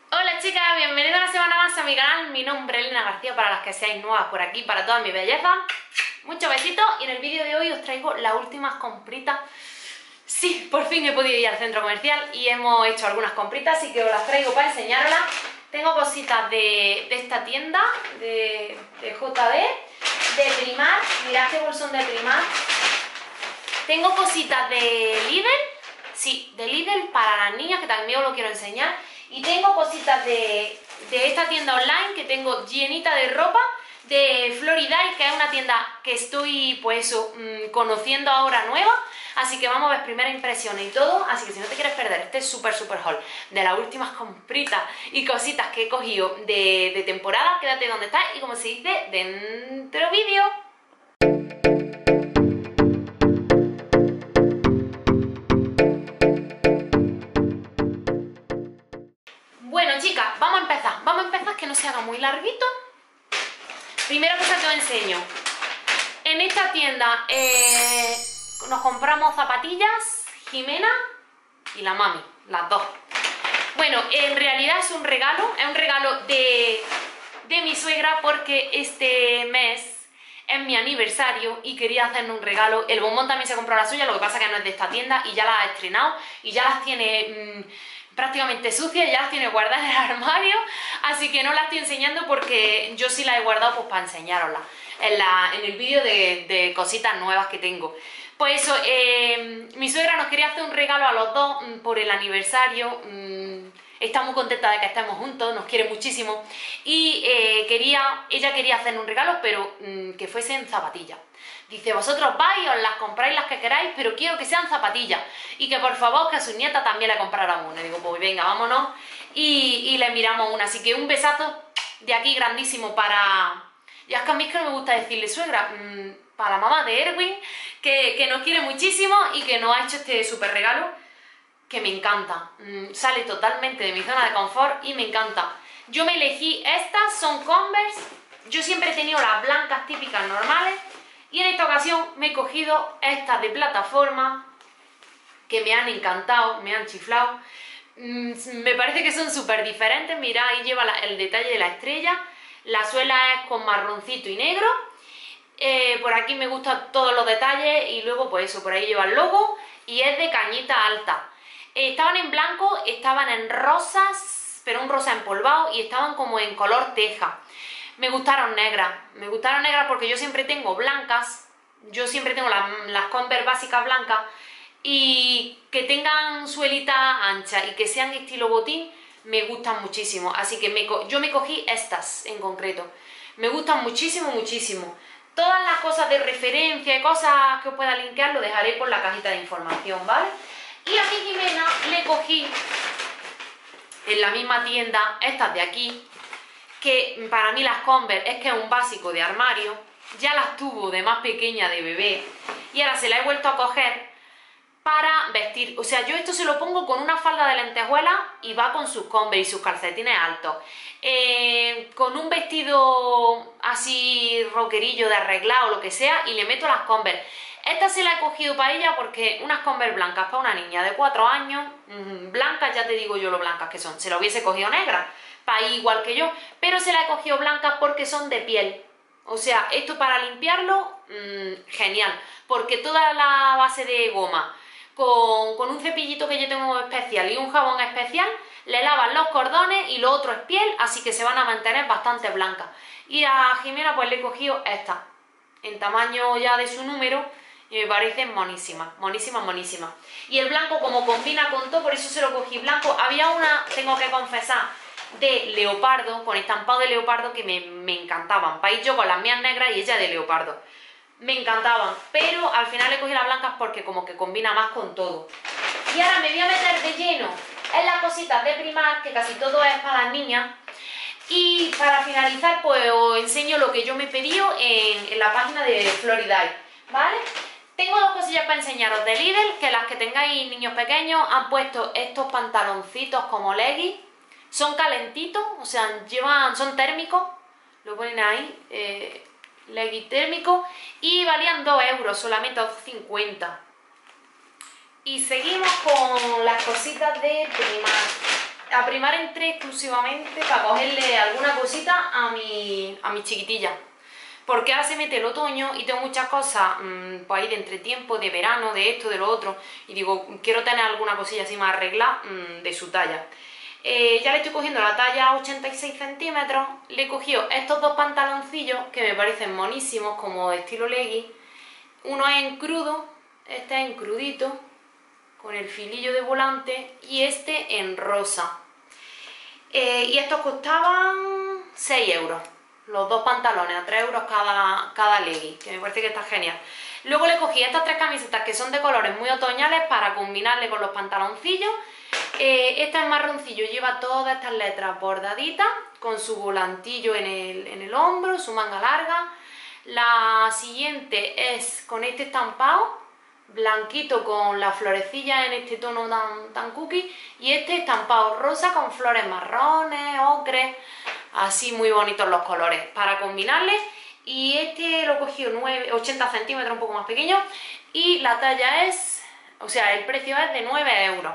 Hola chicas, bienvenidos una semana más a mi canal. Mi nombre es Elena García, para las que seáis nuevas por aquí, para toda mi belleza. Muchos besitos y en el vídeo de hoy os traigo las últimas compritas. Sí, por fin he podido ir al centro comercial y hemos hecho algunas compritas, así que os las traigo para enseñaroslas. Tengo cositas de esta tienda, de JD, de Primark. Mirad qué bolsón de Primark. Tengo cositas de Lidl, sí, de Lidl para las niñas, que también os lo quiero enseñar. Y tengo cositas de esta tienda online que tengo llenita de ropa, de Floriday, que es una tienda que estoy, pues eso, conociendo ahora nueva. Así que vamos a ver primeras impresiones y todo. Así que si no te quieres perder este súper haul de las últimas compritas y cositas que he cogido de temporada, quédate donde estás y, como se dice, dentro vídeo. Bueno chicas, vamos a empezar que no se haga muy larguito. Primera cosa que os enseño, en esta tienda nos compramos zapatillas, Jimena y la mami, las dos. Bueno, en realidad es un regalo de mi suegra, porque este mes es mi aniversario y quería hacerme un regalo. El bombón también se compró la suya, lo que pasa que no es de esta tienda y ya las ha estrenado y ya las tiene prácticamente sucias, ya las tiene guardadas en el armario, así que no las estoy enseñando porque yo sí las he guardado pues para enseñaroslas en el vídeo de cositas nuevas que tengo. Pues eso, mi suegra nos quería hacer un regalo a los dos por el aniversario. Está muy contenta de que estemos juntos, nos quiere muchísimo y ella quería hacernos un regalo, pero que fuesen zapatillas. Dice, vosotros vais, os las compráis las que queráis, pero quiero que sean zapatillas y que por favor que a su nieta también le compráramos una. Y digo, pues venga, vámonos y le miramos una. Así que un besazo de aquí grandísimo para... Ya es que a mí es que no me gusta decirle suegra, para la mamá de Erwin, que nos quiere muchísimo y que nos ha hecho este súper regalo, que me encanta. Sale totalmente de mi zona de confort y me encanta. Yo me elegí estas, son Converse. Yo siempre he tenido las blancas típicas normales y en esta ocasión me he cogido estas de plataforma que me han encantado, me han chiflado. Me parece que son súper diferentes. Mirad, ahí lleva el detalle de la estrella. La suela es con marroncito y negro. Por aquí me gustan todos los detalles y luego pues eso, por ahí lleva el logo y es de cañita alta. Estaban en blanco, estaban en rosas, pero un rosa empolvado, y estaban como en color teja. Me gustaron negras porque yo siempre tengo blancas, yo siempre tengo las Converse básicas blancas, y que tengan suelita ancha y que sean estilo botín me gustan muchísimo, así que yo me cogí estas en concreto. Me gustan muchísimo, muchísimo. Todas las cosas de referencia y cosas que os pueda linkear lo dejaré por la cajita de información, ¿vale? Y a mi Jimena le cogí en la misma tienda estas de aquí, que para mí las Converse es que es un básico de armario. Ya las tuvo de más pequeña, de bebé, y ahora se la he vuelto a coger para vestir. O sea, yo esto se lo pongo con una falda de lentejuela y va con sus Converse y sus calcetines altos. Con un vestido así rockerillo de arreglado o lo que sea, y le meto las Converse. Esta se la he cogido para ella porque unas Converse blancas para una niña de 4 años, blancas, ya te digo yo lo blancas que son. Se la hubiese cogido negra, para ir igual que yo, pero se la he cogido blancas porque son de piel. O sea, esto para limpiarlo, genial, porque toda la base de goma, con un cepillito que yo tengo especial y un jabón especial, le lavan los cordones y lo otro es piel, así que se van a mantener bastante blancas. Y a Jimena pues le he cogido esta, en tamaño ya de su número, y me parecen monísimas, monísimas, monísimas. Y el blanco como combina con todo, por eso se lo cogí blanco. Había una, tengo que confesar, de leopardo, con estampado de leopardo, que me encantaban. Para ir yo con las mías negras y ella de leopardo. Me encantaban, pero al final le cogí las blancas porque como que combina más con todo. Y ahora me voy a meter de lleno en las cositas de Primark, que casi todo es para las niñas. Y para finalizar pues os enseño lo que yo me he pedido en la página de Floriday, ¿vale? Tengo dos cosillas para enseñaros de Lidl, que las que tengáis niños pequeños han puesto estos pantaloncitos como leggings. Son calentitos, o sea, son térmicos, lo ponen ahí, leggings térmicos, y valían 2 euros, solamente 2,50. Y seguimos con las cositas de Primark. A Primark entré exclusivamente para cogerle alguna cosita a mi chiquitilla. Porque ahora se mete el otoño y tengo muchas cosas pues ahí de entretiempo, de verano, de esto, de lo otro. Y digo, quiero tener alguna cosilla así más arreglada de su talla. Ya le estoy cogiendo la talla 86 centímetros. Le he cogido estos dos pantaloncillos que me parecen monísimos, como de estilo legging. Uno es en crudo, este es en crudito, con el filillo de volante, y este en rosa. Y estos costaban 6 euros. Los dos pantalones, a 3 euros cada legging, que me parece que está genial. Luego le cogí estas tres camisetas que son de colores muy otoñales para combinarle con los pantaloncillos. Esta es marroncillo, lleva todas estas letras bordaditas, con su volantillo en el hombro, su manga larga. La siguiente es con este estampado, blanquito con las florecillas en este tono tan cookie. Y este estampado rosa con flores marrones, ocres. Así muy bonitos los colores para combinarles. Y este lo he cogido 80 centímetros, un poco más pequeño. Y la talla es, o sea, el precio es de 9 euros.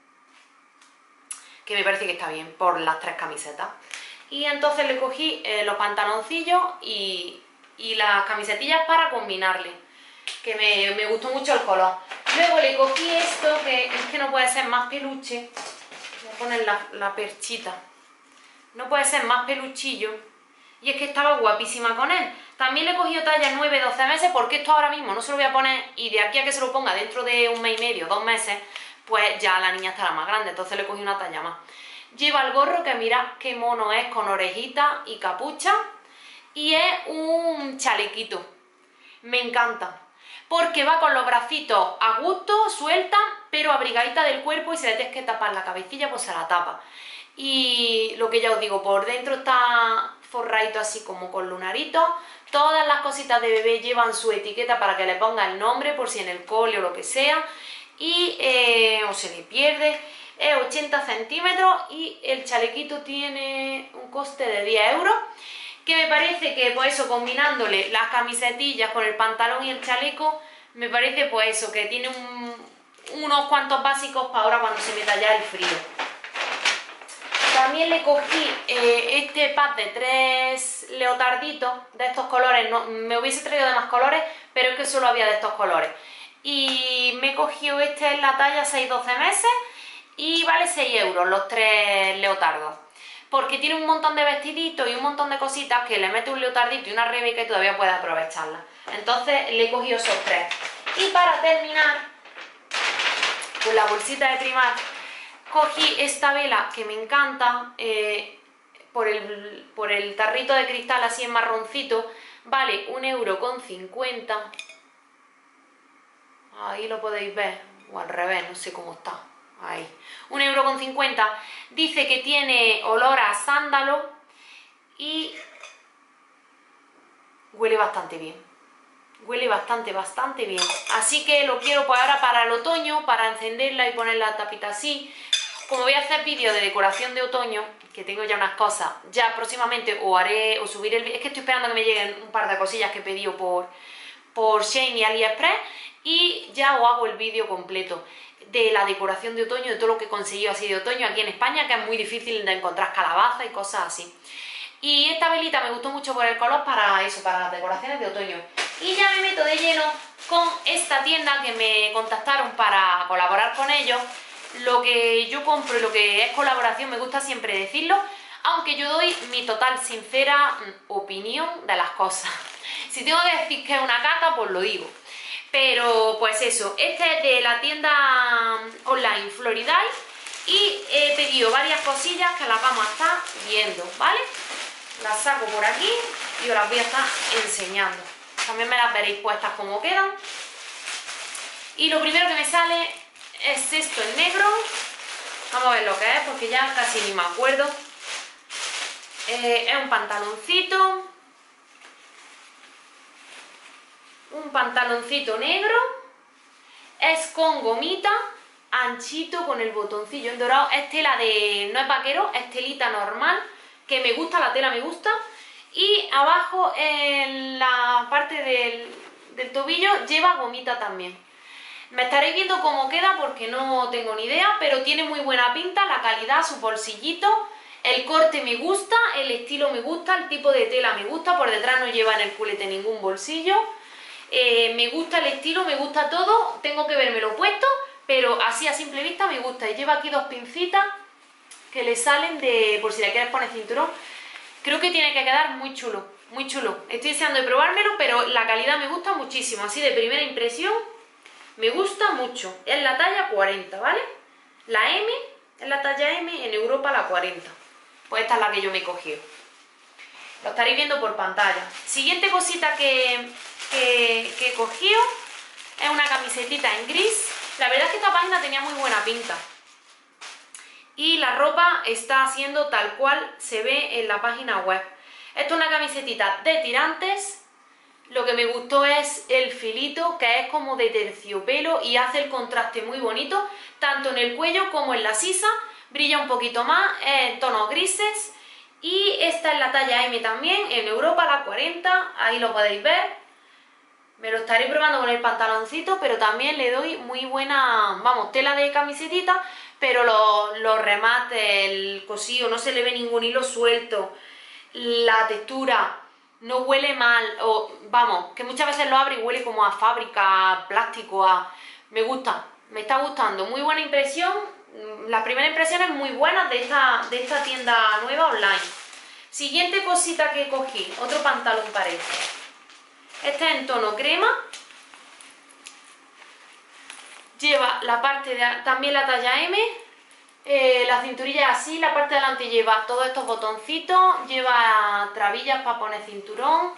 Que me parece que está bien por las tres camisetas. Y entonces le cogí los pantaloncillos y las camisetillas para combinarle. Que me gustó mucho el color. Luego le cogí esto, que es que no puede ser más peluche. Voy a poner la perchita. No puede ser más peluchillo. Y es que estaba guapísima con él. También le he cogido talla 9-12 meses porque esto ahora mismo no se lo voy a poner. Y de aquí a que se lo ponga dentro de un mes y medio, 2 meses, pues ya la niña estará más grande. Entonces le cogí una talla más. Lleva el gorro, que mirad qué mono es, con orejita y capucha. Y es un chalequito. Me encanta. Porque va con los bracitos a gusto, suelta, pero abrigadita del cuerpo, y si le tienes que tapar la cabecilla, pues se la tapa. Y lo que ya os digo, por dentro está forradito así como con lunaritos. Todas las cositas de bebé llevan su etiqueta para que le ponga el nombre, por si en el cole o lo que sea. Y o se le pierde. Es 80 centímetros y el chalequito tiene un coste de 10 euros. Que me parece que, pues eso, combinándole las camisetillas con el pantalón y el chaleco, me parece, pues eso, que tiene unos cuantos básicos para ahora cuando se meta ya el frío. También le cogí este pack de 3 leotarditos de estos colores. No, me hubiese traído de más colores, pero es que solo había de estos colores. Y me he cogido este en la talla 6-12 meses y vale 6 euros los 3 leotardos. Porque tiene un montón de vestiditos y un montón de cositas que le mete un leotardito y una rebeca y todavía puede aprovecharla. Entonces le he cogido esos 3. Y para terminar, con la bolsita de Primark, cogí esta vela que me encanta, por el tarrito de cristal así en marroncito, vale 1,50 €. Ahí lo podéis ver, o al revés, no sé cómo está. Ahí, 1,50 €. Dice que tiene olor a sándalo y huele bastante bien. Huele bastante bien. Así que lo quiero pues ahora para el otoño, para encenderla y poner la tapita así. Como voy a hacer vídeos de decoración de otoño, que tengo ya unas cosas, ya próximamente o subiré el vídeo. Es que estoy esperando que me lleguen un par de cosillas que he pedido por Shein y AliExpress, y ya os hago el vídeo completo de la decoración de otoño, de todo lo que he conseguido así de otoño aquí en España, que es muy difícil de encontrar calabaza y cosas así. Y esta velita me gustó mucho por el color para eso, para las decoraciones de otoño. Y ya me meto de lleno con esta tienda que me contactaron para colaborar con ellos. Lo que yo compro y lo que es colaboración me gusta siempre decirlo, aunque yo doy mi total sincera opinión de las cosas. Si tengo que decir que es una caca, pues lo digo. Pero pues eso, este es de la tienda online Floriday y he pedido varias cosillas que las vamos a estar viendo, ¿vale? Las saco por aquí y os las voy a estar enseñando. También me las veréis puestas como quedan. Y lo primero que me sale es esto en negro. Vamos a ver lo que es porque ya casi ni me acuerdo. Es un pantaloncito. Un pantaloncito negro. Es con gomita, anchito, con el botoncillo en dorado. Es tela de... no es vaquero, es telita normal, que me gusta, la tela me gusta. Y abajo en la parte del tobillo lleva gomita también. Me estaréis viendo cómo queda porque no tengo ni idea, pero tiene muy buena pinta, la calidad, su bolsillito, el corte me gusta, el estilo me gusta, el tipo de tela me gusta, por detrás no lleva en el culete ningún bolsillo. Me gusta el estilo, me gusta todo, tengo que vermelo puesto, pero así a simple vista me gusta. Y lleva aquí dos pincitas que le salen de, por si le quieres poner cinturón. Creo que tiene que quedar muy chulo, muy chulo. Estoy deseando de probármelo, pero la calidad me gusta muchísimo, así de primera impresión. Me gusta mucho. Es la talla 40, ¿vale? La M es la talla M, en Europa la 40. Pues esta es la que yo me he cogido. Lo estaréis viendo por pantalla. Siguiente cosita que he cogido es una camisetita en gris. La verdad es que esta página tenía muy buena pinta. Y la ropa está siendo tal cual se ve en la página web. Esto es una camisetita de tirantes. Lo que me gustó es el filito, que es como de terciopelo y hace el contraste muy bonito, tanto en el cuello como en la sisa. Brilla un poquito más, en tonos grises. Y esta es la talla M también, en Europa la 40, ahí lo podéis ver. Me lo estaré probando con el pantaloncito, pero también le doy muy buena, vamos, tela de camisetita, pero los remates, el cosido, no se le ve ningún hilo suelto, la textura no huele mal, o vamos, que muchas veces lo abre y huele como a fábrica, a plástico, me gusta, me está gustando, muy buena impresión, las primeras impresiones muy buenas de esta tienda nueva online. Siguiente cosita que cogí, otro pantalón parece. Este es en tono crema, lleva la parte de también la talla M, la cinturilla es así, la parte de delante lleva todos estos botoncitos, lleva trabillas para poner cinturón,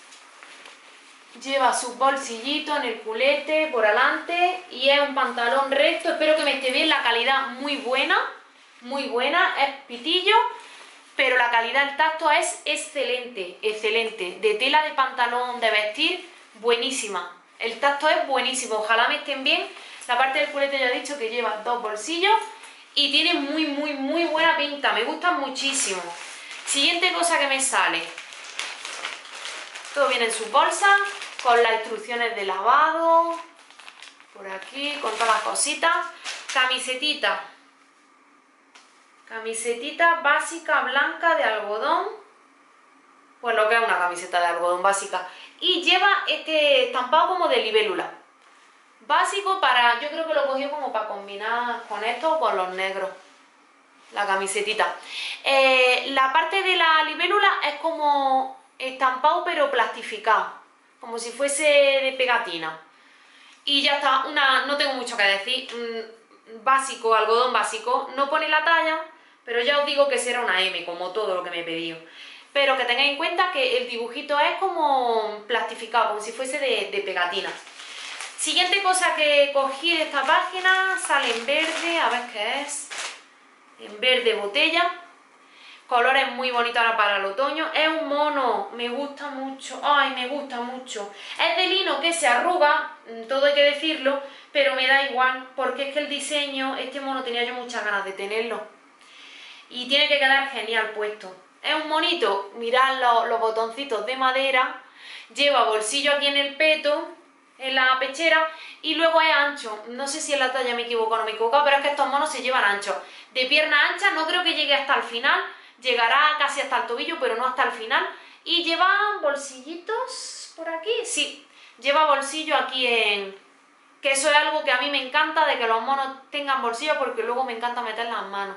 lleva sus bolsillitos en el culete por adelante y es un pantalón recto. Espero que me esté bien, la calidad muy buena, es pitillo. Pero la calidad del tacto es excelente, excelente. De tela de pantalón de vestir, buenísima. El tacto es buenísimo, ojalá me estén bien. La parte del culete ya he dicho que lleva dos bolsillos y tiene muy buena pinta, me gustan muchísimo. Siguiente cosa que me sale. Todo viene en su bolsa, con las instrucciones de lavado, por aquí, con todas las cositas. Camisetita. Camisetita básica blanca de algodón, pues lo que es una camiseta de algodón básica. Y lleva este estampado como de libélula. Básico para, yo creo que lo cogió como para combinar con esto o con los negros. La camisetita. La parte de la libélula es como estampado pero plastificado. Como si fuese de pegatina. Y ya está, no tengo mucho que decir. Básico, algodón básico. No pone la talla. Pero ya os digo que será una M, como todo lo que me he pedido. Pero que tengáis en cuenta que el dibujito es como plastificado, como si fuese de pegatina. Siguiente cosa que cogí de esta página, sale en verde, a ver qué es. En verde botella. Colores muy bonitos ahora para el otoño. Es un mono, me gusta mucho, ay, me gusta mucho. Es de lino que se arruga, todo hay que decirlo, pero me da igual, porque es que el diseño, este mono tenía yo muchas ganas de tenerlo. Y tiene que quedar genial puesto. Es un monito, mirad los botoncitos de madera, lleva bolsillo aquí en el peto, en la pechera, y luego es ancho. No sé si en la talla me equivoco o no me equivoco, pero es que estos monos se llevan anchos. De pierna ancha, no creo que llegue hasta el final, llegará casi hasta el tobillo, pero no hasta el final. Y lleva bolsillitos por aquí, sí, lleva bolsillo aquí que eso es algo que a mí me encanta, de que los monos tengan bolsillo, porque luego me encanta meter las manos.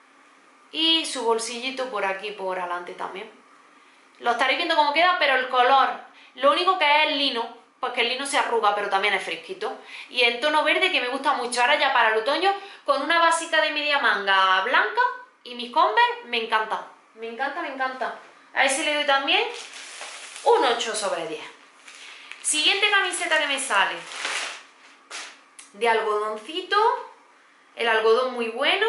Y su bolsillito por aquí, por adelante también. Lo estaréis viendo cómo queda, pero el color, lo único que es el lino, porque el lino se arruga, pero también es fresquito. Y en tono verde, que me gusta mucho. Ahora ya para el otoño, con una básica de media manga blanca y mis Converse, me encanta. Me encanta, me encanta. A ese le doy también un 8 sobre 10. Siguiente camiseta que me sale. De algodoncito. El algodón muy bueno.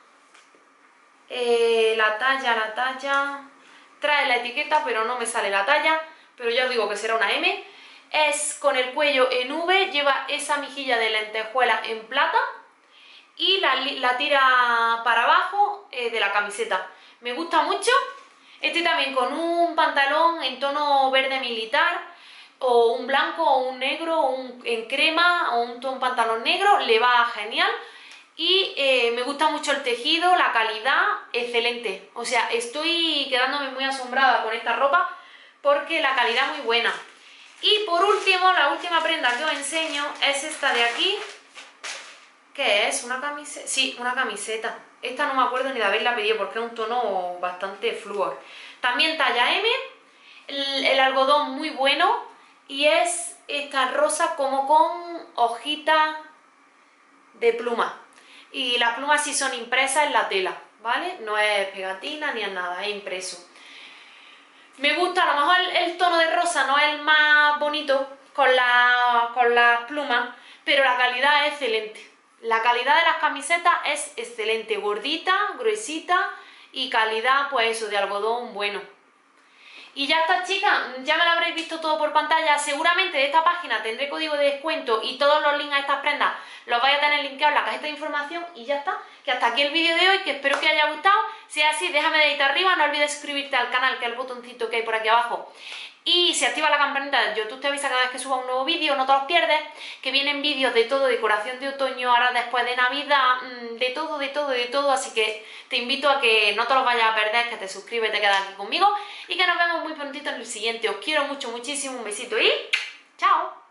La talla. Trae la etiqueta, pero no me sale la talla. Pero ya os digo que será una M. Es con el cuello en V, lleva esa mejilla de lentejuela en plata y la tira para abajo de la camiseta. Me gusta mucho. Este también con un pantalón en tono verde militar. o un blanco, o un negro, o en crema, o un pantalón negro, le va genial. Y me gusta mucho el tejido, la calidad, excelente. O sea, estoy quedándome muy asombrada con esta ropa porque la calidad es muy buena. Y por último, la última prenda que os enseño es esta de aquí. ¿Qué es? ¿Una camiseta? Sí, una camiseta. Esta no me acuerdo ni de haberla pedido porque es un tono bastante flúor. También talla M, el algodón muy bueno y es esta rosa como con hojitas de pluma. Y las plumas sí son impresas en la tela, ¿vale? No es pegatina ni es nada, es impreso. Me gusta, a lo mejor el tono de rosa no es el más bonito con las plumas, pero la calidad es excelente. La calidad de las camisetas es excelente, gordita, gruesita y calidad, pues eso, de algodón bueno. Y ya está, chicas, ya me lo habréis visto todo por pantalla. Seguramente de esta página tendré código de descuento y todos los links a estas prendas los vais a tener linkeados en la cajita de información. Y ya está, que hasta aquí el vídeo de hoy, que espero que os haya gustado. Si es así, déjame dedito arriba, no olvides suscribirte al canal, que es el botoncito que hay por aquí abajo. Y si activas la campanita, YouTube te avisa cada vez que suba un nuevo vídeo, no te los pierdes, que vienen vídeos de todo, decoración de otoño, ahora después de Navidad, de todo, así que te invito a que no te los vayas a perder, que te suscribes y te quedas aquí conmigo, y que nos vemos muy prontito en el siguiente. Os quiero mucho, muchísimo, un besito y ¡chao!